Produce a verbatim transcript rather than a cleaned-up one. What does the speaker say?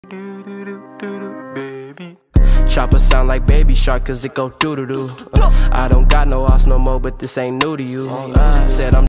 Baby. Chopper sound like Baby Shark cause it go doo doo doo. uh, I don't got no ass no more, but this ain't new to you. Said I'm